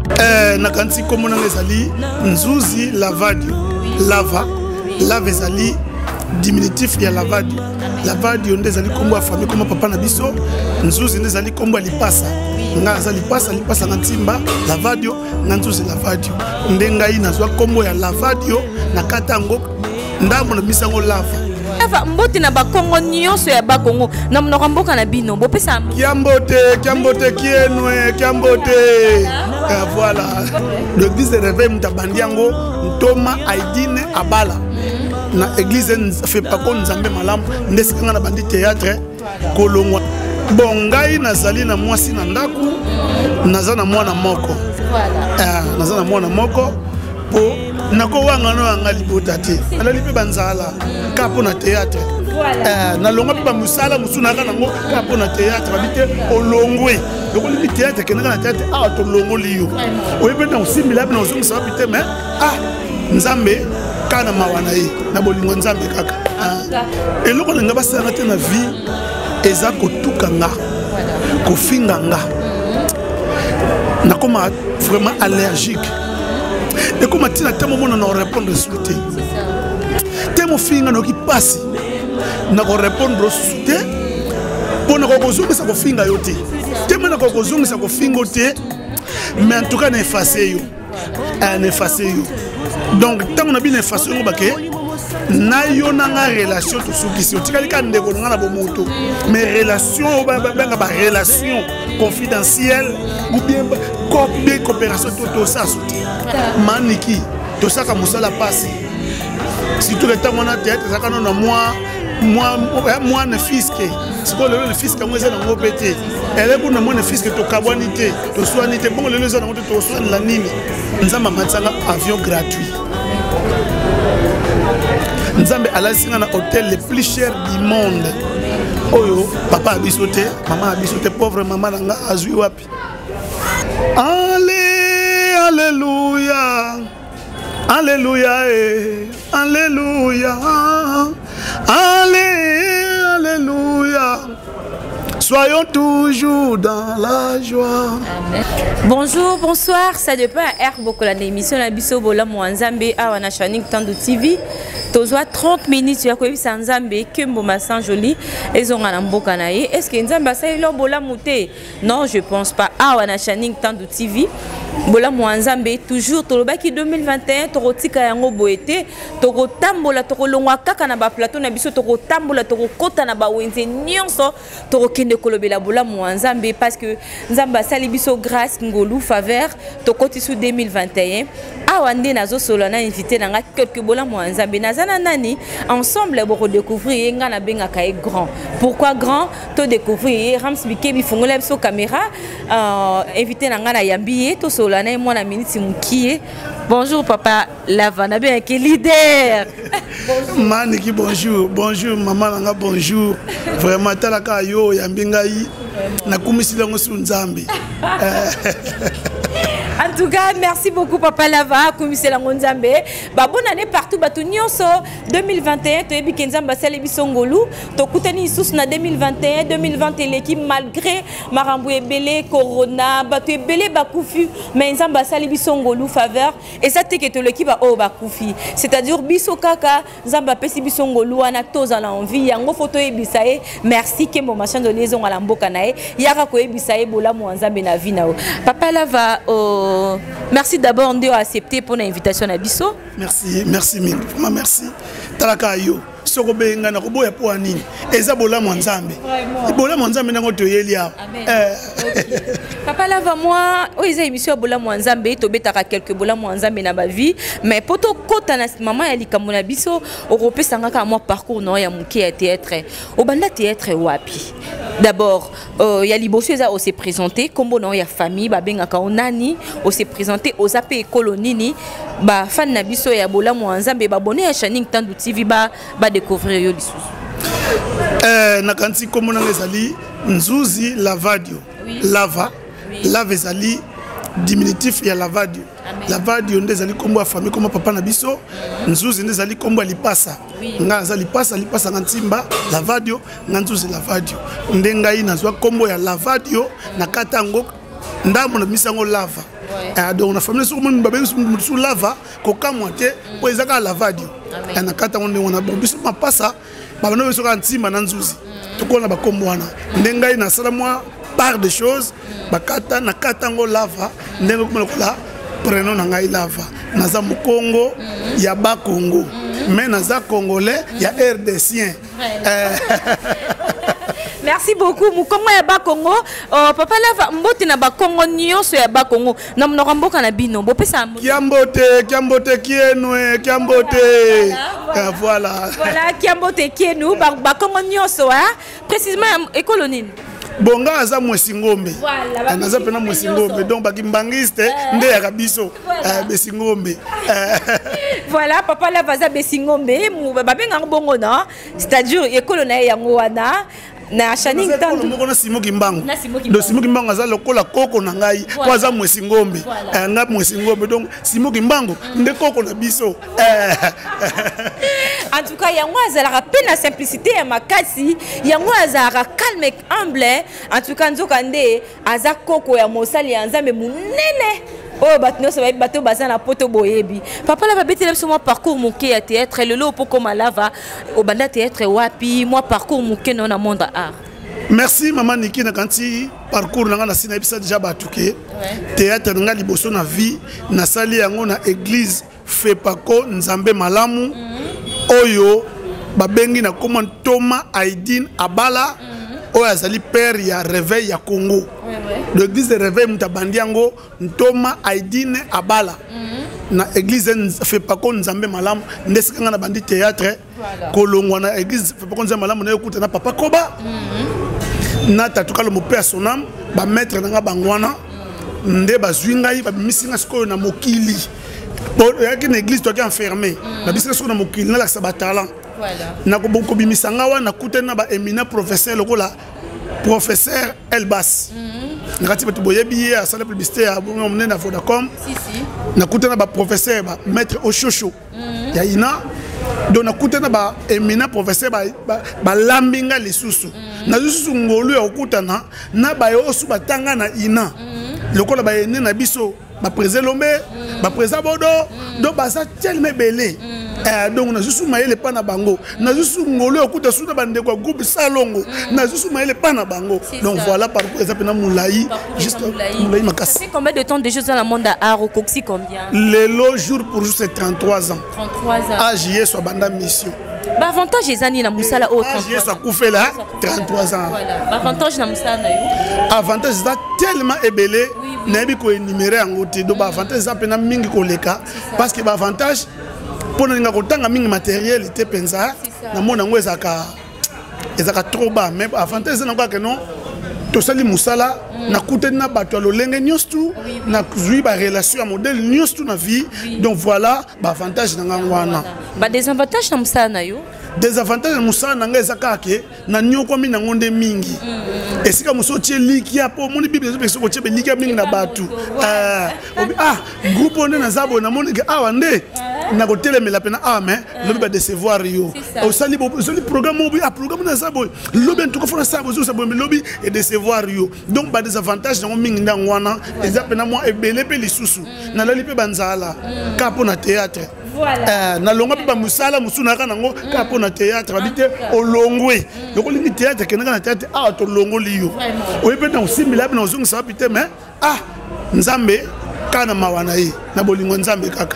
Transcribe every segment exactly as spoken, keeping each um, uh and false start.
Eh, nakanti comme on ezali nzuzi lavadio. Lava. Lava ezali diminutif ya lavadio. Lavadio ndezali kombo famille comme papa na biso. Nzuzi ndezali kombo lipasa. Nga za lipasa lipasa ntimba lavadio nzuzi lavadio. Ndenga ina zwa kombo ya lavadio na katango ndambo na bisango lava. Lava mbote na bakongo nyonso ya bakongo na mnoka mboka na bino bo pesa kiambote kiambote kienwe kiambote. Eh, voilà. L'église de réveil mtabandiango ntoma aidine abala. Na église fait pas qu'on nzambe malam ndesikanga na bandi théâtre kolongwa. Bon ngai nazali na mwasi na ndaku naza na mwana moko. Voilà. Eh, naza na mwana moko po nako wanga no anga libota te. Ala lipe banzala kapo na théâtre. Voilà. Eh, na longa pe ba musala musuna kana ngo kapo na théâtre babite olongwe. Donc le théâtre que na théâtre ah to longo liyo. Oyepe na usimila na usumu sababu te mais ah nzambe kana mawana ye na bolingo nzambe kaka. Ah. Et loko nga basanga te na vie eza kotuka nga. Kofinga nga. Na koma vraiment allergique. Et comme tu as tellement de répondre au soutien. Tellement finga no qui passe. Na ko répondre au soutien. Pour na ko zungu sa ko finga yote. Tellement na ko zungu sa ko finga yote. Mais en tout cas na effacer yo. Na effacer yo. Donc tant on a bien effacé yo baké. Na yo na nga relation to soukisi. Tikali ka ndeko nga na bomoto. Mais relation ba ba ba relation confidentielle ou bien coopération tout ça soutien. Maniki tout ça comme ça la passe. Si tout le temps on a théâtre ça quand on a moi moi moi ne fisque. C'est quoi le fisc moi c'est dans mon pété. Elle est pour moi ne fisque to kabwanité, to soinité bon le les on to soin la nini. Nzamba matsanga avion gratuit. Nzambe alasinga na hôtel le plus cher du monde. Oyo papa abisoté, maman abisoté, pauvre maman nanga azui wapi. Allez, alléluia. Alléluia, eh, alléluia. Allez, alléluia. Soyons toujours dans la joie. Amen. Bonjour, bonsoir. Ça dépend à Air Bokola l'émission la biso bola mwanzambe awana Shanik Tando T V. Tozoa trente minutes ya koyebi sanzambe kembo masan joli ezonga na mboka na ye. Est-ce que nzamba sa ilo bola muté? Non, je pense pas. Awana Shanik Tando T V. Bola mwanzambe toujours tolobaki deux mille vingt et un torotika yango boete toko tambola toko longwa kaka na ba plateau na biso toko tambola toko kota na ba wenze nyonso toko kende kolobela bola mwanzambe parce que nzamba sali biso grâce ngolu faveur toko tisu deux mille vingt et un awande nazo solo na invité na quelques bola mwanzambe nazana nani ensemble bo redécouvrir nga na benga kae grand. Pourquoi grand? To découvrir Rams Bikebi fongola biso caméra euh invité na nga na yambié to Solana moi la minute Moukié. Bonjour papa Lavana bien qui leader. Maniki bonjour, bonjour maman nanga bonjour. Vraiment talaka yo yambingai na kumisila ngosu nzambe. En tout cas, merci beaucoup Papa Lava, commissaire Ngonzambe. Bah bonne année partout, bah tout nyonso deux mille vingt et un, tu es bien Kenzamba Salebi Songolu, to kutani sous na deux mille vingt et un, deux mille vingt et un l'équipe malgré Maramboué Belé, Corona, bah tu es belé bah koufi, mais Nzamba Salebi Songolu faveur et ça t'es que tu l'équipe bah oh bah koufi. C'est-à-dire biso kaka, Nzamba Pesi Bisongolu, anactos à l'envie, yango photo e bisae, merci Kembo machin de liaison à l'amboka nae, yaka ko e bisae bola mo Nzambe na vinao. Papa Lava oh merci d'abord de accepter pour l'invitation à Bisso. Merci, merci mille. Vraiment merci. Talaka yo. Soko benga na koboya po anini. Eza bola mwanzambe. Bola mwanzambe na ngoto yelia. Amen. Papa Lava moi, o eza émission bola mwanzambe to betaka quelques bola mwanzambe na ba vie, mais poto kota na maman ya likamona Bisso, o repesa ngaka moi parcours no ya muke ya théâtre. O banda théâtre wapi. D'abord, il y a Libosu qui s'est présenté, comme il y a famille, il onani, on s'est présenté aux A P colonini, bah fan nabiso ya bola mwanzambe ba bonné à Shanik Tando T V ba ba découvrir yo lisusu. Euh nakanti comme on ezali nzuzi lavadio. Lava. Lava ezali diminutif ya lavadio. Lavadio ndezali kombo ya famille comme papa na biso, nzuzi ndezali kombo ya lipasa. Nga za lipasa lipasa ntimba lavadio nzuzi lavadio. Ndenga ina zwa kombo ya lavadio na katango ndambo na misango lava ah donc na famille sur mon babé sur lava ko kamwate po ezaka lavadi na kata on on a biso mapasa ba no so kantima na nzuzi tukona ba kombwana ndengai na sala moi part de choses bakata na kata ngo lava ndengo kola prénom na ngai lava naza mukongo ya ba Congo mais naza congolais ya R D C. Merci beaucoup. Mukongo ya ba Congo. Oh, papa lava mbote na ba Congo nyonso ya ba Congo. Na mnoka mboka na bino. Bo pesa Kiambote, Kiambote kienwe, Kiambote. Voilà. Voilà, Kiambote kienu ba ba Congo nyonso hein. Précisément écolonine. Bonga aza mwesingombe. Voilà. Naza pena mwesingombe donc bakimbangiste nde ya kabiso. Besingombe. Voilà, papa lava za besingombe. Babenga bongo na. C'est-à-dire écolona yango wana. Na Channing tandu moko na Simo Kimbangu do Simo Kimbangu aza lokola koko na ngai ko aza mwesi ngombe nga mwesi ngombe donc Simo Kimbangu nde koko na biso. En tout cas yango azalaka pe na simplicité ya makasi yango azalaka calme et humble. En tout cas nzoka nde aza koko ya mosali ya nzambe munene. Oh batno ça va bato baza na poto boyebi papa la babeti la moi parcours moké ya théâtre le lo poko malava au banda théâtre wapi moi parcours moké non na monde art. Merci maman Niki na kanti parcours na na sina bisa déjà batuke théâtre nga liboso na vie na sali yango na église Fepako Nzambe Malamu oyo babengi na koma Thomas Aidine Abala oyo azali père ya réveil ya Congo. L'église de réveil mutabandiango Ntoma Aidine Abala na église Fepako Nzambe Malamu ndesika na bandi théâtre kolongwa na église Fepako Nzambe Malamu na yokuta na papa Koba na tatuka le mo père sonam ba maître na bangwana nde bazwinga ba misinga sikoyo na mokili pour une église toi qui enfermé na bisika sikoyo na mokili na la sabatala voilà na ko boko bimisanga wana kutena ba éminent professeur lokola professeur Elbas. Nakati betu boyebi à salle publicité à bonne na Vodacom. Si si. Nakutana ba professeur ba maître Oshocho. Ya ina donc nakutana ba éminent professeur ba ba lambinga lisusu. Na lisusu ngolu ya okutana na ba yosu batanga na ina. Lokola ba ene na biso ba président Lombe, ba président Bodo, donc ba ça tellement belé. Eh, donc na zusu maele pa na bango na zusu ngolo okuta suna bande kwa groupe salongo na zusu maele pa na bango donc voilà par exemple na moulayi juste moulayi makasi. Ça fait combien de temps déjà dans le monde art au Coxi combien? Le lo jour pour jour c'est trente-trois ans. trente-trois ans. Ah j'y soit banda mission. Ba avantage ezani na musala au trente-trois ans. Ah j'y soit koufela trente-trois ans. Voilà. Ba avantage na musala na yo. Avantage ça tellement ébélé na bi ko énumérer en côté donc ba avantage ça pena mingi ko leka parce que ba avantage pour nous avons mis matériel était pensé na mona ngo ezaka ezaka trop bas mais avantage na quoi que non to sali musala na kutena bato lolenge nyostu na zui ba relation à modèle nyostu na vie donc voilà ba avantage na ngwana ba désavantage na musala na yo désavantage na musala na ngezaka ke na nyoko mi na ngonde mingi esika musotie liki apo moni bible zo beso ko tie liki mingi na batu ah ah groupe on na zabo na moni ke awa nde na ko telemela pena ah mais lobi ba décevoir yo au sali bo sali programme obi a programme na zabo lobi ntuko fona sabo zo sabo lobi et décevoir yo donc ba désavantage na mingi na ngwana ezapena moi ebele pe lisusu na lali pe banzala ka po na théâtre. Voilà. Na longa pe ba musala musuna ka nango ka po na théâtre habité au longwe loko lingi théâtre kenaka na théâtre ah to longo liyo oye pe na usimila pe na uzungu sa pite mais ah nzambe kana mawana ye na bolingo nzambe kaka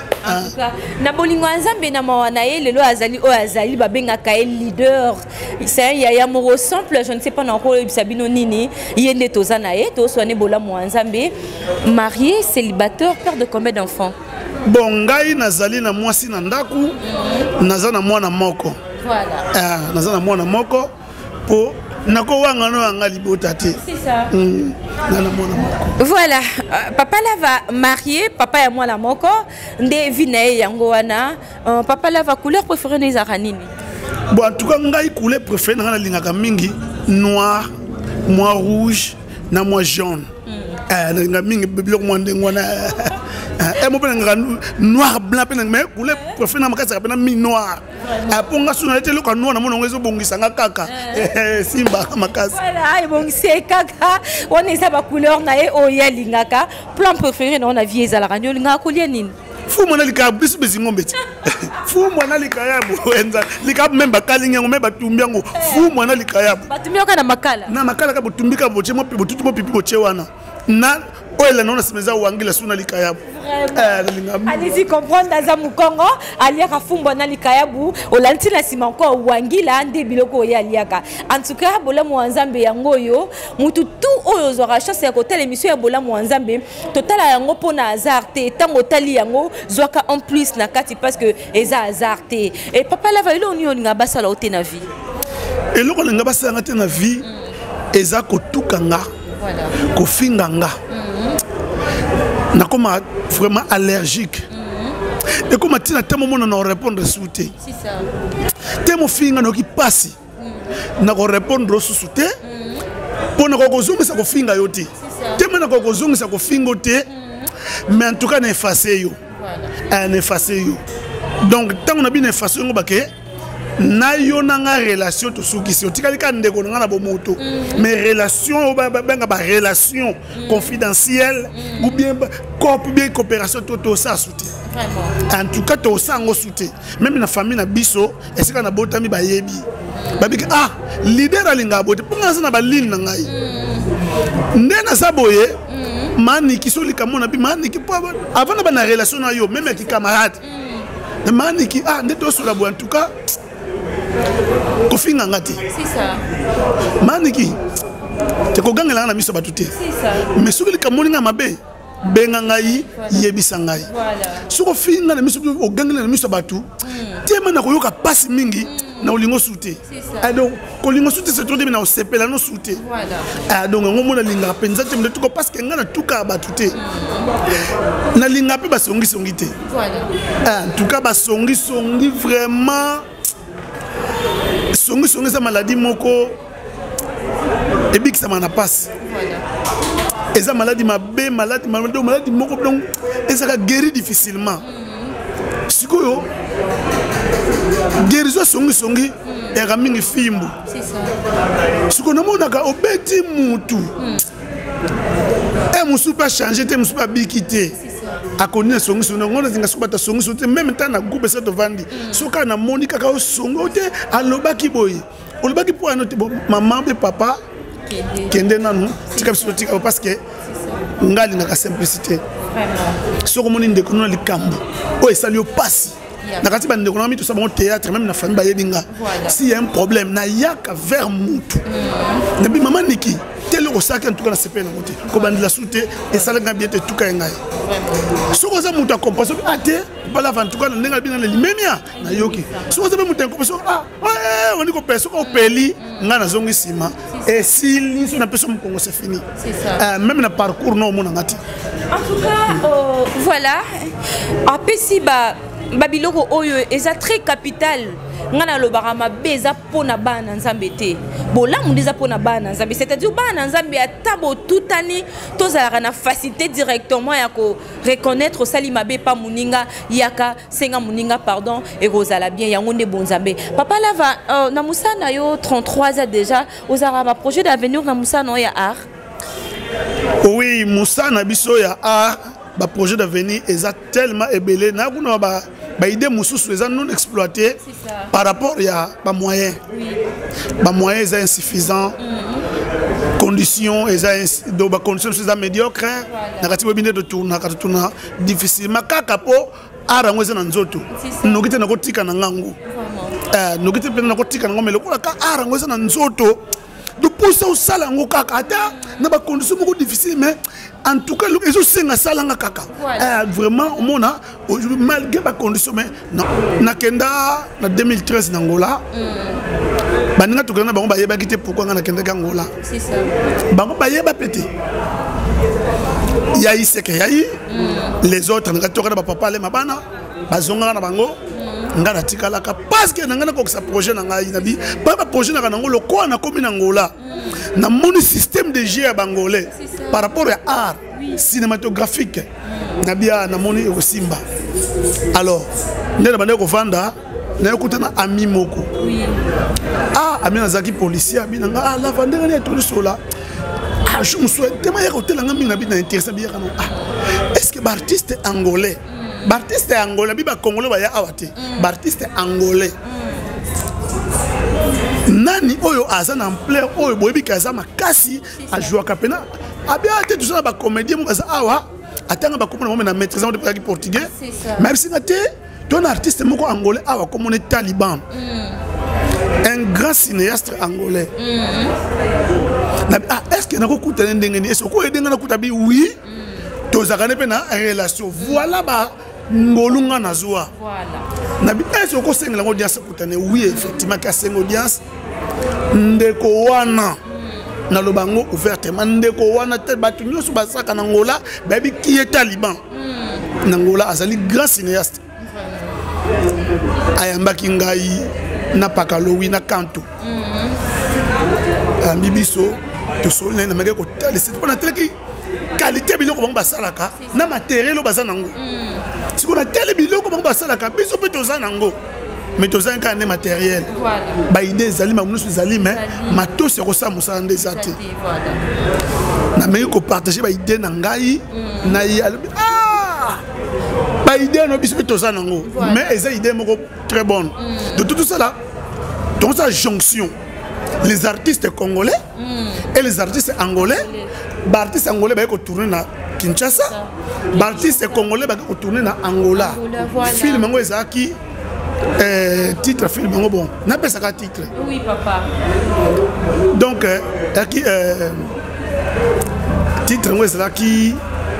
na bolingo nzambe na mawana ye lelo azali o azali babenga ka leader c'est ya ya moro simple je ne sais pas na ko bisabino nini yende tozana ye to soane bola mo nzambe marié célibataire père de combien d'enfants? Bon ngai nazali na mwasi na ndaku naza na mwana moko voilà ah naza na mwana moko po nako wanga no anga libota te c'est ça mm, na na mwana moko voilà uh, papa la va marier papa ya mwana moko nde vinae yango wana uh, papa la va couleur préférée na ezaka nini? Bon en tout cas ngai couleur préférée na lingaka mingi noir moi rouge na moi jaune eh na mingi biloko mwande ngwana Et mon père noir blanc mais couleur préférée na makasi kapena mi noir. Pour nga suna tele ko noir na mona ngezo bongisa nga kaka. Simba makasi. Voilà, et bon c'est kaka. On est ça ba couleur na e o ya lingaka. Plan préféré na on a vie ezala ranyo linga ko lia nini. Fu mwana lika bisu bezingo mbeti. Fu mwana lika ya buenza. Lika memba kalinga ngo memba tumbiango. Fu mwana lika ya. Batumbi ka na makala. Na makala ka butumbika boche mo botutu mo pipi boche wana. Na oela nona semeza wangila suna lika ya. Allez-y comprendre dans un Congo, aliaka fumba na likayabu, olanti la simanko wangila ande biloko ya aliaka. En tout cas, bola mwanzambe yango yo, mutu tout oyo zora chance ya côté l'émission ya bola mwanzambe, total yango pona hasard te, tango tali yango zwaka en plus na kati parce que eza hasard te. Et papa la vailo ni oninga basala ote na vie. Et loko nga basala te na vie, eza ko tukanga. Voilà. Ko finganga. Na comme vraiment allergique. Mm-hmm. Et comme tu as tellement de monde à répondre souté. C'est ça. Tellement finga no qui passe. Na ko répondre souté. Pour na ko zonga sa ko finga yote. Tellement na ko zonga sa ko finga yote. Mais en tout cas na effacer yo. Voilà. Na effacer yo. Donc tant on a bien effacé ngo baké na yo na nga relation to suki si otikali ka ndeko nga na bomoto mais relation ba benga ba relation confidentielle ou bien corps bien coopération to to ça soutien en tout cas to ça ngo soutien même na famille na biso esika na botami ba yebi ba bika ah leader alinga bote ponga na ba ligne na ngai ndena saboye mani kisoli kamona bi mani ki avant na ba na relation na yo même ki camarade mani ki ah ndeto sur la boîte en tout cas kofinga ngati c'est ça maniki te ko gangela na miso batuté c'est ça mais soki le kamoni nga mabe benga ngai yebisa ngai voilà soko finga na miso o gangela na miso batu tema na koyoka passe mingi na olingo souté ah donc kolingo souté c'est trop de na osepela no souté voilà ah donc ngo mona linga penza te mde tuko parce que nga na tuka batuté na linga pe ba songi songi te voilà ah en tout cas ba songi songi vraiment songi songi sa maladie moko et bik ça m'en passe voilà et ça maladie ma bé maladie maladie maladie moko donc et ça guérit difficilement sikoyo guérison songi songi et ramingi fimbu c'est ça siko na mona ka obeti mutu et musu pas changer te musu pas bikité a connu songi songi ngona zinga subata songi songi même temps na groupe ça to vandi soka na monika ka songo te alobaki boye olobaki po anote maman be papa kende nanu tika tika parce que ngali na simplicité vraiment soko moni ndeko na likambo o esali opasi na kati bande ko na mi tout ça bon théâtre même na famille ba yebinga si y a un problème na yaka vers mutu na bi maman niki telo ko saka en tout cas na sepé na moté ko bande la souté et ça la bien te tout ka ngai soko za mutu compassion ate bala en tout cas na ngai bien na limemia na yoki soko za mutu compassion ah ouais on dit ko peso ko peli nga na zongi sima et si liso na peso mkongo c'est fini c'est ça même na parcours non mon ngati en tout cas euh, voilà après si ba babiloko oyo eza très capital ngana lobara mabeza pona bana nzambe te bolamu ndeza pona bana nzambe c'est-à-dire bana nzambe atabo tutani tozalaka na facilité directement ya ko reconnaître sali mabe pa muninga yaka senga muninga pardon et rozala bien yango nde bonzambe papa lava euh, na musana yo trente-trois ans déjà ozara ba projet d'avenir na musana ya art oui musana biso ya art ba projet d'avenir est tellement ébélé na kuna ba ba idée mususu les non exploité par rapport à ba moyens oui. Ba moyens est insuffisant mm-hmm. Conditions est do ba conditions c'est médiocre na kati bobinde de tourna ka tourna difficilement kaka po ara ngweza na nzoto nokite na kotika na ngangu eh nokite pe na kotika na ngomelo ko ka ara ngweza na nzoto de pousser au salango kaka ata na ba conditions beaucoup difficiles mais en tout cas les autres c'est salanga kaka euh, vraiment on a malgré ba conditions mais non na kenda na deux mille treize na Angola mm. Baninga to kana bango ba yeba kité pourquoi na kenda ka Angola c'est ça bango ba yeba pété yayi seke yayi mm. Les autres na to kana ba papa le mabana bazonga na bango ngana tikalaka parce que ngana ko sa projet na ngai na bi ba projet na kana ngolo ko na komi na Angola na mon système de jeu à bangolais par rapport à art oui. Cinématographique nabia namoni au Simba. Alors ndé na bande ko vanda na écouter na ami moko. Oui. Ah, ami nazaki policier abi na ah la vande ngani tout sola. Ah, je me souhaite tellement y côté la ngami na bi na intéressé bi kana. Ah, est-ce que l'artiste angolais, l'artiste angolais bi ba congolais ba ya awate. L'artiste angolais. Nani oyo azana en plein oyo boyebi kaza makasi a jouer kapena. Abi ate tout ça ba comédien mo kaza awa. Atanga ba komona mo na maîtrise de parler portugais. Même si na te ton artiste moko angolais awa comme on est Taliban. Un grand cinéaste angolais. Ah, est-ce que na ko kutana ndengeni est-ce ko edenga na kutabi oui. Tozakane pe na relation. Voilà ba ngolunga na zoa. Voilà. Nabi est-ce ko sengela audience kutane oui effectivement ka seng audience. Ndeko wana na lobango ouvertement ndeko wana te batu nyoso basaka na ngola babi qui est Taliban na ngola azali grand cinéaste ayambaki ngai na pakalowi na kanto ambibiso to solne na meke ko tali c'est pas na teleki qualité biloko bango basalaka na matériel bazana ngo siko na tele biloko bango basalaka biso pe tozana ngo mais tous un cas de matériel. Voilà. Bah idée zali ma mounou zali mais matos c'est ça moussa ndé zati. Voilà. Na meilleur que partager bah idée nangai na y ah bah idée no biso tous un nango mais eza idée moko très bonne. De tout ça là dans sa jonction les artistes congolais et les artistes angolais bah artistes angolais bah ils tourner na Kinshasa bah artistes congolais bah ils tourner na Angola. Film ngo ezaki Euh, titre film bon n'a pas ça titre oui papa donc euh, qui euh, titre moi c'est là qui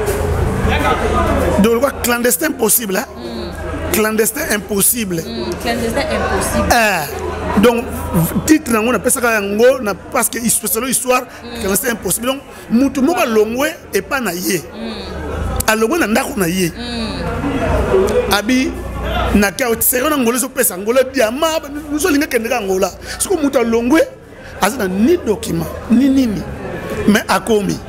donc quoi clandestin possible hein? mm. Clandestin impossible mm. Clandestin impossible euh, donc titre on appelle ça ngo na parce que c'est l'histoire mm. Clandestin impossible donc mutu mo ba longwe et pas na yé mm. alongwe na ndako na yé mm. Abi na ka tsero na ngolo so pesa ngolo diama nous so linga kendeka ngola siko muta longwe azana ni document ni nini mais akomi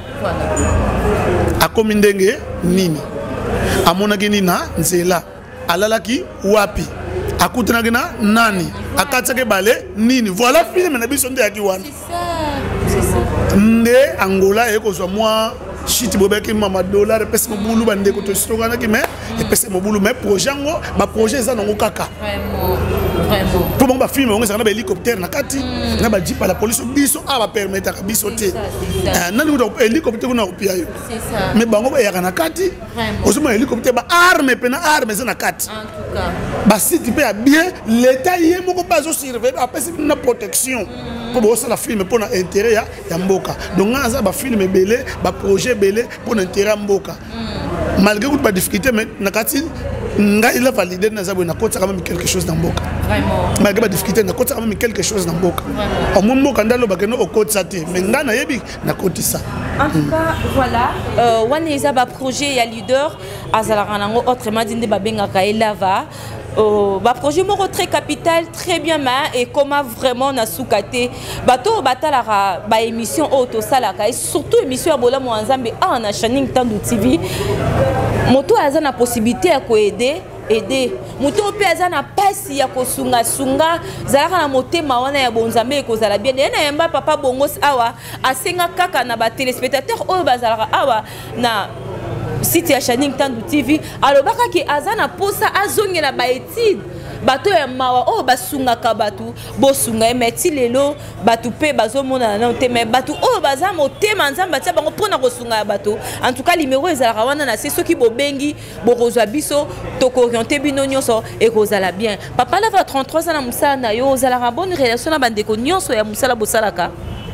voilà akomi ndenge nini amona gini na nzela alalaki wapi akutana gina nani akatsake bale nini voilà film na biso nde yaki wana c'est ça c'est ça nde Angola eko so moi shit bobeki mama dollar pesa mobulu bande ko to stokana ki mais et pesa mobulu mais projet ngo ba projet za ngo kaka vraiment vraiment pour ba film ngo ça na ba hélicoptère na kati na ba jeep la police biso a ba permettre ka biso te nani ko hélicoptère na opia yo c'est ça mais bango ba yaka na kati osuma hélicoptère ba arme pe na arme za na kati en tout cas ba site pe bien l'état yé moko ba zo surveiller après c'est une protection pour bo ça la film pour na intérêt ya ya mboka donc ngaza ba film belé ba projet belé pour l'intérêt mboka malgré toute la difficulté mais nakati nga il a validé na zabo na kota quand même quelque chose dans mboka vraiment malgré la difficulté na kota quand même quelque chose dans mboka au moins mboka ndalo bakeno au kota ça te mais nga na yebi na kota ça en tout cas voilà euh wana eza ba projet ya leader azala ranango autrement dit ba benga ka elava Oh, bah projet moko très capital très bien ma et comment vraiment na soukate bato batalara ba émission auto salaka et surtout émission abola mo nzambe a na Shining Tandu T V moto aza na possibilité ya ko aider aider moto pe aza na pasi ya ko sunga sunga zalaka na motema wana ya bonzambe ko zala bien na yamba papa bongos awa asenga kaka na ba téléspectateurs oyo bazalaka awa na site ya Shining Tandu T V alobaka ki azana posa azongela ba étude bato ya mawa o basungaka batu bosunga meti lelo batu pe bazomona na te mais batu o baza motema nzamba tia bango pona kosunga bato en tout cas numéro ezalaka wana na c'est soki bobengi bokozwa biso toko orienter bino nyonso e kozala bien papa la va trente-trois ans na musala na yo ozalaka bonne relation na bandeko nyonso ya musala bosalaka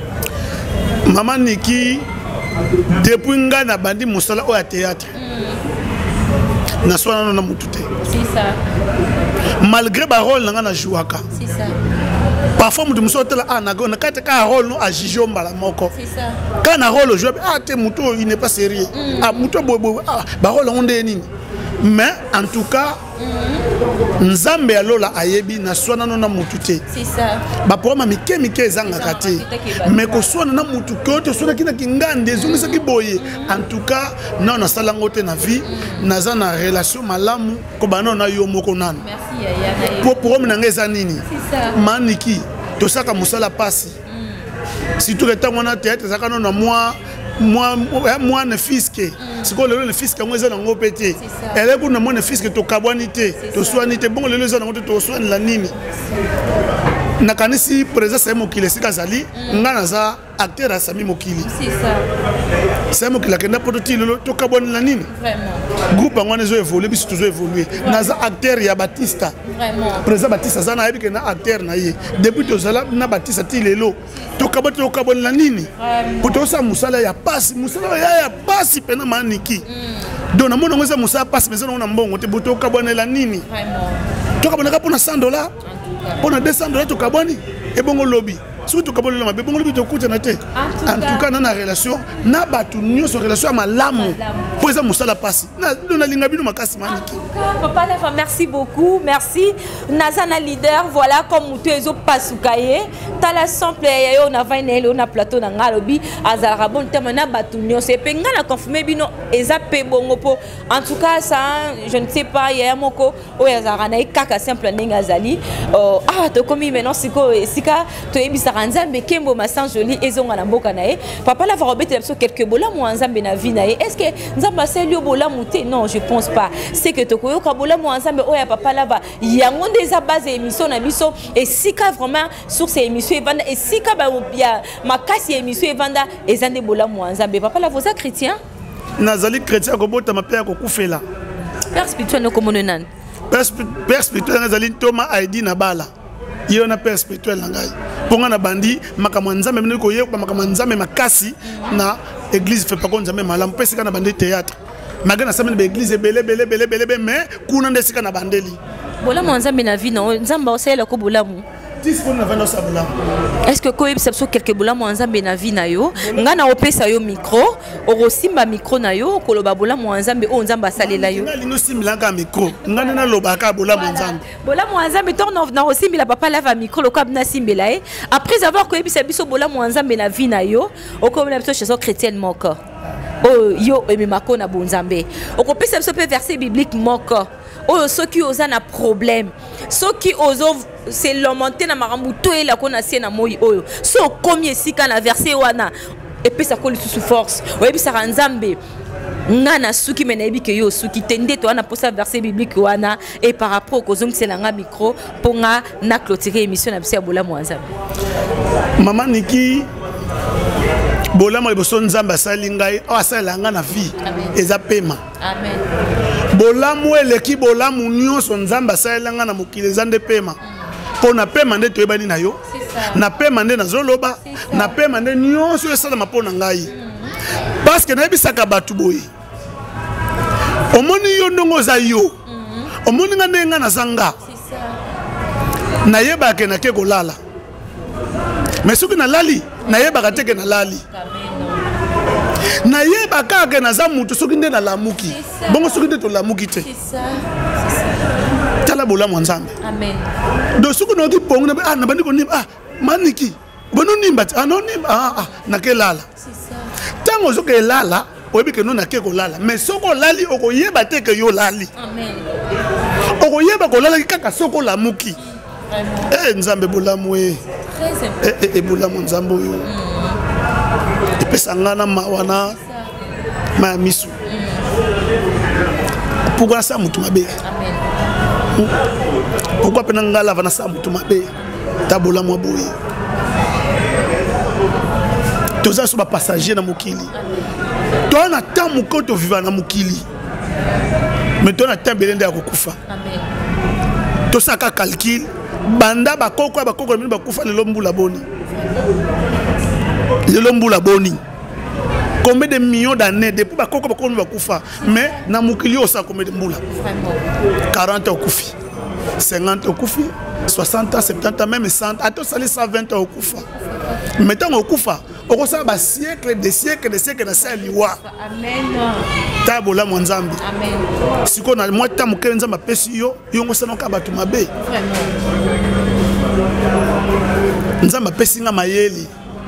maman Niki depuis nga na bandi musala o ya théâtre mm. na swana na mutute c'est ça malgré ba rôle nga na jouaka c'est ça parfois mutu musotela ah na na kata ka rôle no a jijo mbala moko c'est ça quand na rôle jouer ah te mutu il n'est pas sérieux mm. ah mutu bobo ah ba rôle on nde nini mais en tout cas mm. nzambe alola ayebi na swana no na mutu te. C'est ça. Ba problème mike mike ezanga te. Mais ko swana na mutu ko to swana kina kingande ezongisa ki boye. En tout cas, na na salango te na vie, naza na relation malamu ko bana na yo moko nana. Merci Yaya. Pour problème na ngeza nini? C'est ça. Maniki to saka musala pasi. Si tout le temps on a théâtre ça kana na moi moi moi ne fisque c'est quoi le fisque moi ça ngo pété elle est pour moi ne fisque to kabwanité to soinité bon le les ngo to soin la nini na kanisi présence c'est mokile sika zali ngana za acteur à Sami Mokili c'est ça c'est mokile kenda poto le to kabwani la nini vraiment groupe ngo nezo évoluer bis toujours évoluer naza acteur ya Batista vraiment président Batista za na yebi na acteur na ye depuis to zala na Batista ti lelo to kabwani to kabwani la nini poto sa musala ya passe musala ya ya passe pena maniki donc na mona ngoza musala passe mais on na mbongo te boto kabwani la nini vraiment to kabwani ka pona cent dollars pona deux cents dollars to kabwani e bongo lobby surtout kabwani la bongo lobby to kuta na te en tout cas na na relation na batu nyoso relation malamu pour ça musala passe na na linga bino makasi maniki papa Lava merci beaucoup merci nazana leader voilà comme mutu ezo pasukaye tala simple yayo na vainel on a plateau na ngalobi azara bon tema na batu nyoso e penga na confirmer bino eza pe bongo po en tout cas ça je ne sais pas yaya moko o azara na kaka simple ndenge azali ah to komi maintenant siko sika to ebisa Nzambe Kembo Massan Joli ezonga na mboka na ye papa Lava robete biso quelques bola mo Nzambe na vie na ye est-ce que Nzambe seli bola muté non je pense pas c'est que to koyoka bola mo Nzambe oya papa Lava yango ndeza base émission na biso et sika vraiment sur ces émissions evanda et sika ba ya makasi émission evanda ezande bola mo Nzambe papa Lava vous êtes chrétien nazali chrétien ko bota mapea ko kufela père spirituel no komono nan père spirituel nazali Thomas Aidi na bala yo na père spirituel na ngai ponga na bandi makamwa Nzambe mene ko ye makamwa Nzambe makasi na église fait pas kon Nzambe malam pesika na bandi théâtre magana samene be église belé belé belé belé mais kuna ndesika na bandeli bola mo Nzambe na vie na Nzambe osela ko bola mu est-ce que ko yebisa biso quelque bola mo Nzambe na vie na yo nga na opesa yo micro okosimba micro na yo koloba bola mo Nzambe o Nzambe asalela yo lingo similanga micro nga na lobaka bola mo Nzambe bola mo Nzambe torno na osimbila papa Lava micro lokab na simbela e après avoir ko yebisa biso bola mo Nzambe na vie na yo okomela biso chez chrétienne moko oh yo ememako na bonzambe okopesa biso pe verset biblique moko oh ceux qui osent un problème ceux qui osent c'est lamenté na marambuto et la connaissance na moi oyo so combien sika na verset wana et puis ça colle sous force ouais puis ça Nzambe ngana suki menabi ke yo suki tende to ana posa verset biblique wana et par rapport aux gens c'est nga micro pour nga na clôturer émission na bisa bola mo Nzambe maman Niki bola mo boso Nzambe asali ngai o asala nga na vie eza pema amen bola mo eleki bola mo nyonso Nzambe asala nga na mokili zande pema pona pema nde toyebani na yo na pema nde nazoloba na pema nde nyonso esala mapona ngai parce que nayebisaka batu boye omoni yo ndongo za yo omoni nga ndenga na zanga nayebaka nake kolala mais soki nalali nayebaka teke nalali nayebaka ke naza mutu soki nde nalamuki bongo soki nde tolamuki te tala bola mo Nzambe amen do soki noki pongo na ah na bandi ko nimba ah maniki bono nimba ah no nimba ah ah nakelala tango zo ke lala oyebi ke no nake kolala mais soko lali okoyeba te ke yo lali amen okoyeba kolala kaka soko lamuki eh Nzambe bola mo eh eh eh bola mo Nzambe yo epesa ngana mawana ma misu pourquoi ça mutu mabe amen pourquoi pena ngala vana sa mutu mabe tabola mo boye toza so ba passager na mokili to na temps mukoto vivant na mokili mais to na temps belende ya kokufa amen to saka calcul banda bakoko bakoko mini bakufa lelo mbula boni lelo mbula boni combien de millions d'années depuis bakoko bakoko mini bakufa mais na mokili osa combien de mbula quarante okufi cinquante okufi soixante, soixante, même cent, à tous les cent vingt ans au Koufa. Maintenant au Koufa, Oko sa ba siècle des siècles des siècles na sa liwa. Amen. Ta bola mo nzambe. Amen. Siko na moi ta mo ke nzamba pesi yo, yo ngo sa no ka batu mabe. Vraiment. Nzamba pesi nga mayeli.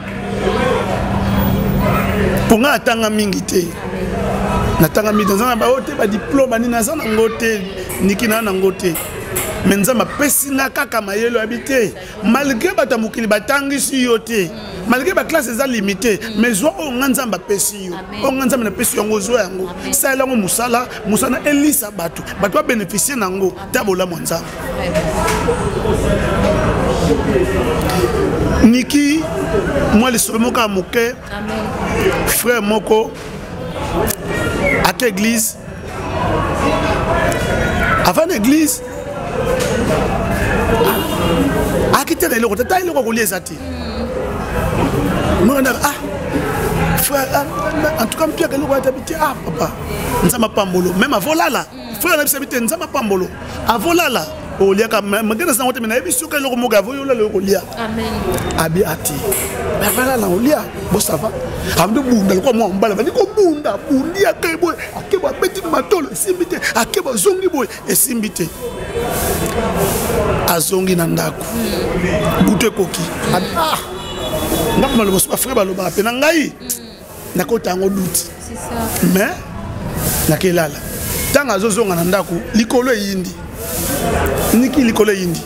Ponga atanga mingi te. Natanga mingi nzamba ba ote ba diplôme ni nazana ngote niki na ngote. Mais nzamba pesi nga kaka mayelo habité. Malgré bata mukili batangi si yo te. Malgré ba classe eza limité, mais zo o nzamba pesi yo. O nzamba na pesi yango zo yango. Ça la ngo musala, musana elisa batu. Batu ba bénéficier nango tabola mo nzamba. Niki, moi le sur moka moke. Amen. Frère moko à quelle église? Avant l'église. Ah, qui t'a dit le côté, t'as eu le côté les athées. Moi on a ah frère, en tout cas Pierre que nous va habiter ah papa, nous sommes pas mbolo. Même avant là là, frère on a habité nous sommes pas mbolo. Avant là là. O lia ka magana sa wote mena ebiso ka loko moga voyo la loko lia. Amen. Abi ati. Ba bala la olia, bo ça va. Amdo bunda ko mo mbala ba ni ko bunda, bundi akay boy, akeba beti matolo simbite, akeba zongi boy e simbite. Azongi na ndako. Bute koki. Ah. Ndako malo so frère balo ba pena ngai. Nakota ngo duti. C'est ça. Mais nakelala. Tanga zozonga na ndako likolo yindi. Niki likolo yindi.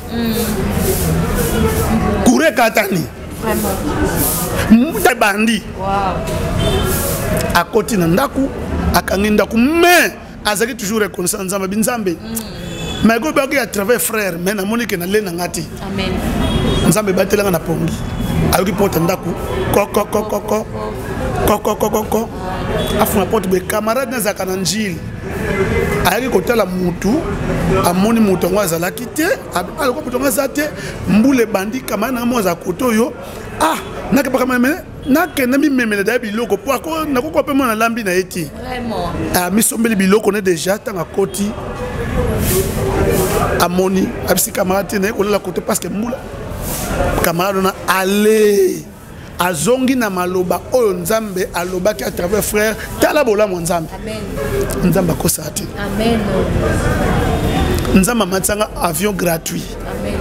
Kure katani. Vraiment. Muta bandi. Wow. Akoti na ndaku, akangi ndaku mais azaki toujours reconnaissant nzamba binzambe. Mais go bagi à travers frère, mais na monique na lena ngati. Amen. Nzambe batelanga na pongi. Ayoki porte ndaku. Koko koko koko. Koko koko koko. Afuna porte be camarade na zakana njili. Ayaki kotala mutu amoni mutu ngo azalaki te aloko mutu ngo azate mbule bandi kama na mo za koto yo ah nakeba kama me nakende mi memela da biloko po ako nakoko pe mona lambi na eti vraiment ah mi sombeli biloko ne déjà tanga koti amoni abisi camarade na ko la koto parce que mbula camarade na aller azongi na maloba oyo nzambe alobaki à travers frère tala bola mo nzambe amen nzamba ko sati amen nzamba matsanga avion gratuit amen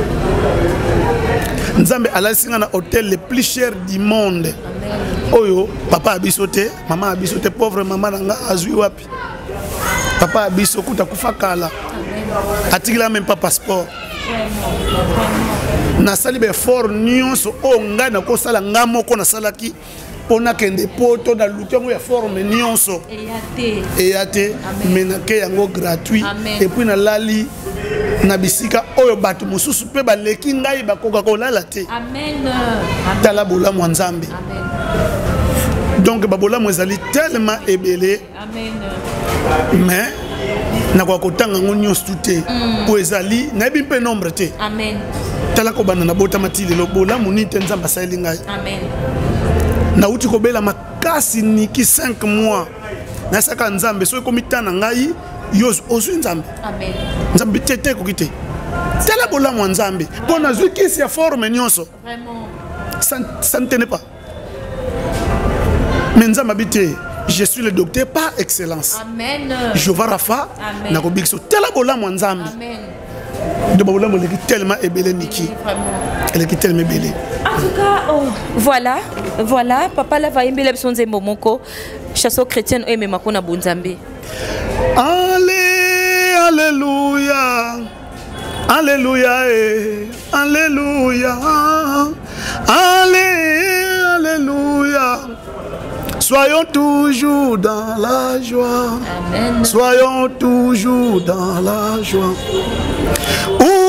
nzambe alasinga na hôtel le plus cher du monde amen oyo papa abisote mama abisote pauvre mama nanga azui wapi papa abiso kuta kufakala amen atikila même pas passeport na sali be fort nyonso o nga na ko sala nga moko na salaki pona kende poto na lutango ya forme nyonso eyate eyate menake yango gratuit amen. Et puis na lali na bisika oyo batu mususu pe baleki ngai bakoka ko lala te amen tala bola mo nzambe amen donc babola mo ezali tellement ebele amen mais na kwa kotanga ngonyo stute po ezali na bi pe nombre te amen tala ko bana na bota matili lo bola munite nzamba saili ngai amen na uti ko bela makasi niki cinq mois na saka nzambe so ko mitana ngai yo ozu nzambe amen nzambe tete ko kite tala bola mo nzambe pona zwikisi ya forme nyonso vraiment ça ne tenait pas mais nzamba bité. Je suis le docteur par excellence. Amen. Je vais Rafa. Amen. Nakobikso tela bola mo nzambe. Amen. De bola mo leki tellement ebele niki. Elle est tellement ebele. En tout cas, oh, voilà, voilà, papa la va embele sonze momoko. Chasso chrétienne et même makona bunzambe. Allé, alléluia. Alléluia. Eh. Alléluia. Allé, alléluia. Soyons toujours dans la joie. Amen. Soyons toujours dans la joie. Ou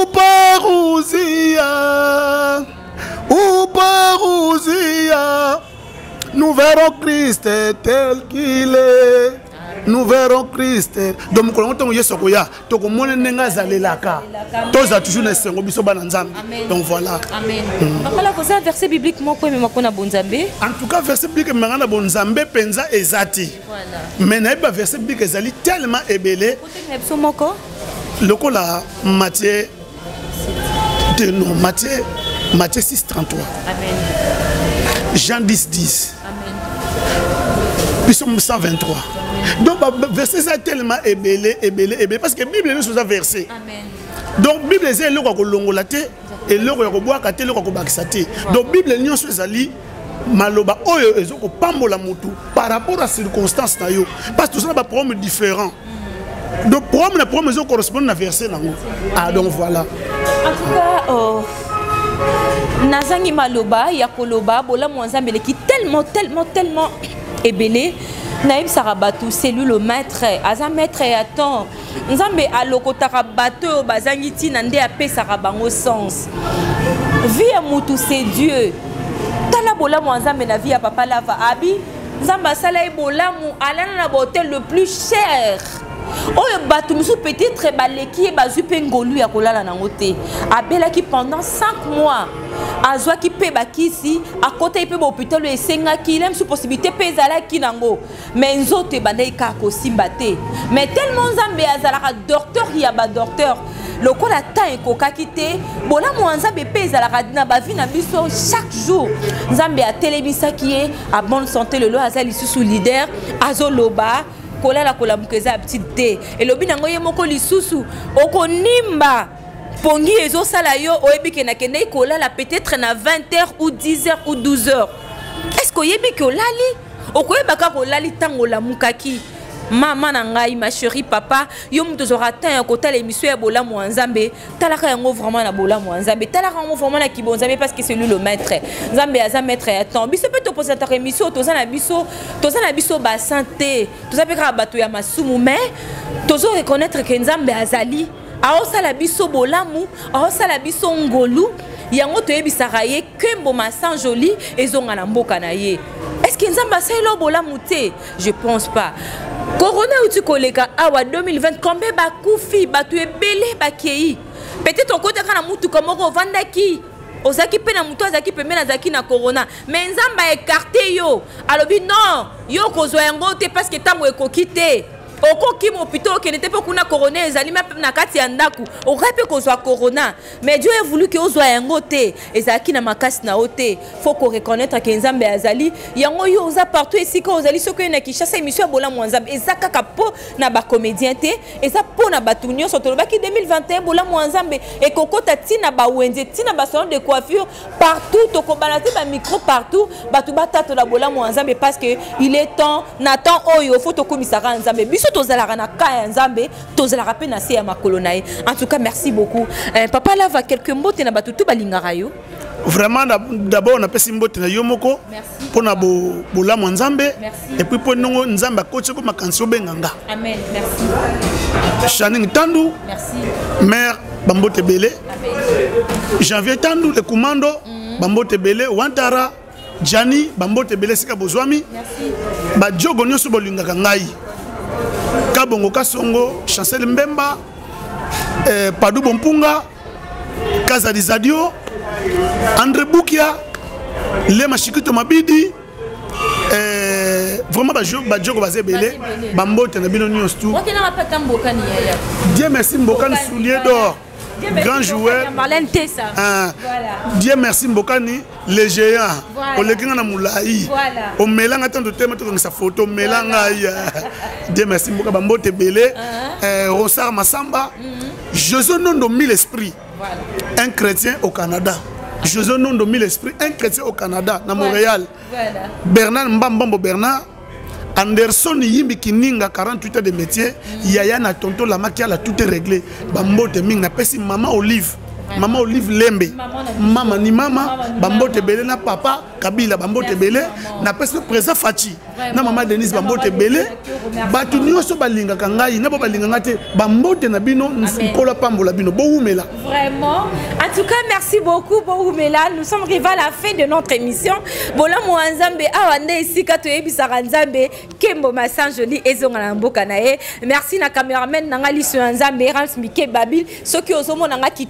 parousia, ou parousia, nous verrons Christ tel qu'il est. Nous verrons Christ. Donc, quand on est sur Koya, donc on est laka. Tous a toujours nécessaire biso bananzambe. Donc voilà. Amen. Papa la cause verset biblique moi quoi mais makona bonzambe. En tout cas verset biblique mangana bonzambe penza ezati. Voilà. Mais na ba verset biblique ezali tellement ebelé. Lokola Matthieu de non Matthieu Matthieu six trente-trois. Amen. Jean dix, dix. Amen. Puis sommes cent vingt-trois. Donc, verset ça tellement ébélé, ébélé, ébélé. Parce que la Bible est sous un verset. Amen. Donc, la Bible est là pour l'ongolate et là pour boire, là pour bakisate. Donc, la Bible est là sur ali maloba oyo ezoko pambola mutu par rapport à circonstances na yo. Parce que tout ça n'a pas problème différent. Donc, problème na problème ezoko correspond à verset nango. Ah donc voilà. En tout cas, oh, nazangi maloba ya koloba bola mwanzambele qui tellement tellement tellement ébélé. Naïm Sarabatu, c'est lui le maître. Aza maître et attend. Nzambe alokotaka bateau bazangi tinande ape sarabango sens. Vie à mutu c'est Dieu. Tala bola mwanzambe na vie à papa lava abi. Nzamba sala e bola mu alana na hôtel le plus cher. Oyo batu musu peut-être baleki bazu pe ngolu ya kolala nango te. Abela ki pendant cinq mois. Azwa ki pe bakisi à côté pe hôpital le senga ki lem sous possibilité pe zala ki nango. Mais nzote bandai ka ko simba te. Mais tellement nzambe azala docteur ya ba docteur. Lokola ta ekoka kite bola mwanzambe pe zala na ba vie na biso chaque jour. Nzambe a telebisa ki e a bonne santé le lo azali sous leader azoloba kola la kola mukeza petite té et lobi nango ye moko lisusu okonimba pongi ezo sala yo oyebi ke na kende kola la peut-être na vingt heures ou dix heures ou douze heures. Est-ce que oyebi ke olali okoyeba ka kolali tango la mukaki maman na ngai ma chérie papa yo muto zora tan kota l'émission ya bola mwanzambe talaka yango vraiment na bola mwanzambe talaka yango vraiment na kibonzambe parce que c'est lui le maître nzambe aza maître ya temps biso pe to poser ta émission toza na biso toza na biso ba santé toza pe ka bato ya masumu mais tozo reconnaître que nzambe azali aosala biso bolamu aosala biso ngolu yango toyebisaka ye kembo masan joli ezonga na mboka na ye. Est-ce que nzambe aselo bolamu te? Je pense pas. Corona ou tu koleka awa deux mille vingt combien ba kufi ba tu ebele ba kei peut-être on côté kana mutu comme on vandaki ozaki pe na mutu azaki pe mena zaki na corona mais nzamba écarté yo alobi non yo kozwa yango te parce que tamo ekokite okoki mo plutôt que n'était pas kuna corona ezali na kati ya ndaku okape kozwa corona mais Dieu a voulu que ozwa yango te ezaki na makasi na ote faut qu'on reconnaître que nzambe azali yango yo oza partout ici ko ozali soko na Kinshasa émission bola mwanzambe ezaka kapo na ba comédien te eza po na batunyo sotolobaki deux mille vingt et un bola mwanzambe et kokota tina ba wenze tina ba salon de coiffure partout to kobalati ba micro partout batu batata la bola mwanzambe parce que il est temps n'attend oyo faut to komisara nzambe biso tozala na kaya nzambe tozala rapé na ya makolo na ye. En tout cas merci beaucoup euh, papa là va quelques mots te na batutu balingara yo vraiment d'abord on a pesi mbote na yo moko pour na bo bola nzambe et puis pour nongo nzambe akotse ko makanso benganga. Amen. Merci Channing Tandu merci mère bambote belé Janvier Tandu le commando mm. bambote belé Wantara Jani bambote belé sika bozwami merci ba jogo nyoso bolingaka ngai Kabongo Kasongo, Chancel Mbemba, eh, Padou Bompunga, Kazadi Zadio, André Boukia, Lema Chikito Mabidi, eh, vraiment Badjogo Bazebele, Bambo Tenabino News tout. Dieu merci Mbokani Soulier d'or. Grand joueur. Ah, Dieu merci Mbokani, les géants. On les gagne à Moulaï. On mélange à tant de thèmes dans sa photo. On mélange. Dieu merci Mbokani Bambo Tebele. Rosar Massamba. José Nondo mille esprits. Un chrétien au Canada. José Nondo mille esprits. Un chrétien au Canada, à Montréal. Bernard Mbambambo Bernard. Anderson Yimbi Kininga quarante-huit ans de métier, mm. Yaya na tonto la maquia la tout est réglé. Bambote ming na pesi maman Olive. Maman Olive Lembe. Maman ni mama, Bambote Belé na papa Kabila Bambote Belé na pesi présent Fachi. Na maman Denise Bambote Belé. Batu nyoso balinga kangai na balinga ngate Bambote na bino nkola pambola bino Boumela. Vraiment. En tout cas, merci beaucoup Boumela. Nous sommes arrivés à la fin de notre émission. Bola Mwanzambe awande ici kato ebisaka Nzambe Kembo Masan Joli ezonga na mboka na ye. Merci na cameraman nanga liso Nzambe Rams Mike Babil. Soki ozomo nanga kitoko ici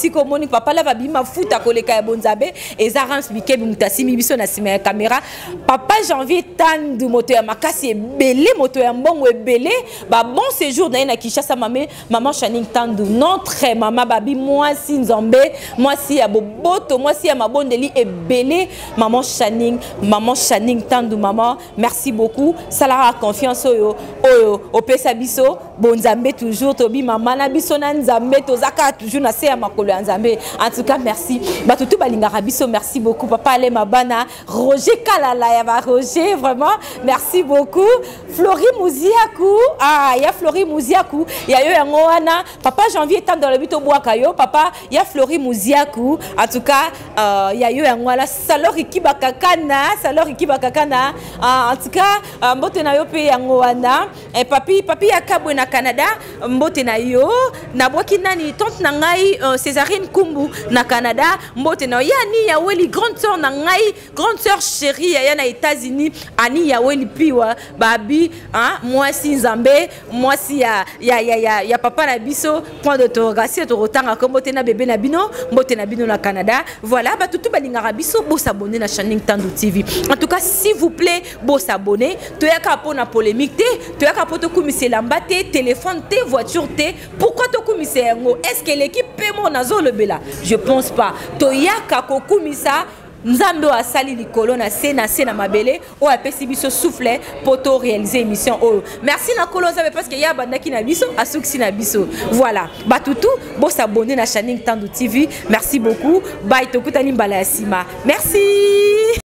esiko moni papa la va bima futa koleka ya bonzabe ezarams bikebi mutasimi biso na sima ya caméra papa janvier tandu moto ya makasi ebele moto ya mbongo ebele ba bon séjour na na Kinshasa mamé maman Channing tandu notre maman babi moi si nzambe moi si ya boboto moi si ya mabondeli ebele maman Channing maman Channing tandu maman merci beaucoup salara confiance oyo oyo opesa biso bonzambe toujours tobi maman na biso na nzambe tozaka toujours na se ya makolo ya nzambe en tout cas merci batutu balingaka biso merci beaucoup papa ale mabana Roger Kalala ya ba Roger vraiment merci beaucoup Flori Mouziakou ah ya Flori Mouziakou ya yo yango wana papa janvier tam dans le bito boaka yo papa ya Flori Mouziakou en tout cas euh, ya yo yango la salori kibakakana salori kibakakana uh, en tout cas uh, mbote na yo pe yango wana et papi papi ya kabwe na Canada mbote na yo na boki nani tante na ngai uh, Césarine Kumbu na Canada mbote na yo yani ya weli grande sœur na ngai grande sœur chérie ya na États-Unis ani ya weli piwa babi hein moi si nzambe moi si ya ya ya ya, ya papa na biso point d'autorogation to rotanga ko mbote na bébé na bino mbote na bino na Canada voilà ba tutu balingara biso bo s'abonner na Channing Tandu T V en tout cas s'il vous plaît bo s'abonner to yaka pona polémique te to yaka poto kumise lamba te téléphone te voiture te pourquoi to kumise yango est-ce que l'équipe peut mon nazo le bela je pense pas to yaka ko kumisa nzambe wa sali likolo na sena sena mabele o apesi biso souffle poto réaliser émission o merci na kolo nzambe parce que ya bandaki na biso asuksi na biso voilà batutu bo s'abonner na Channing Tandu T V merci beaucoup bye tokutani mbala ya sima merci.